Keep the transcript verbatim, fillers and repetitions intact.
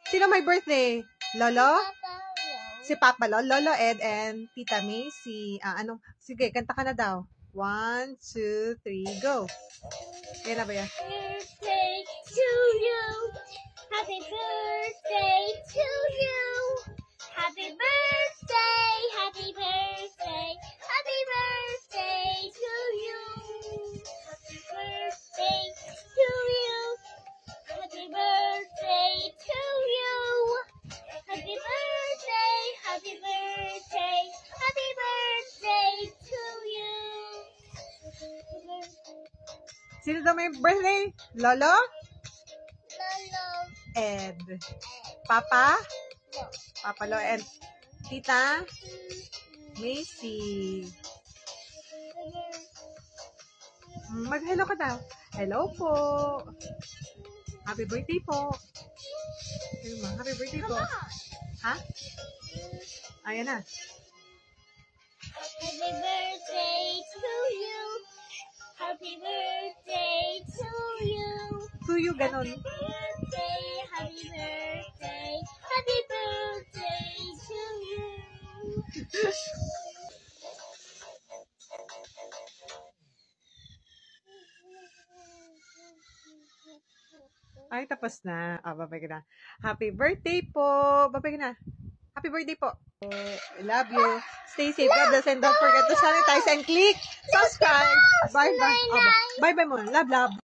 Sino may birthday? Lolo? Si Papa Lolo, Lolo Ed, and Tita May. Si, ah, ano? Sige, kanta ka na daw. One, two, three, go. Yan na ba yan? Birthday to you. Happy birthday to you. Happy birthday, happy birthday, happy birthday to you. Happy birthday to you. Happy birthday to you. Happy birthday, happy birthday, happy birthday to you. Sino daw may birthday? Lolo? Lolo. Ed. Papa? No. Papa Lo and Tita Macy. Mag-hello ka daw. Hello po. Happy birthday po. Ayun ma, happy birthday po. Ha? Ayan na. Happy birthday to you. Happy birthday to you. To you, ganon. Happy birthday, happy birthday, happy birthday to you. Ay, tapos na. Ah, babay ka na. Happy birthday po. Babay ka na. Happy birthday po. I love you. Stay safe, God bless, and don't forget to sanitize and click subscribe. Bye-bye. Oh, bye-bye mo. Love, love.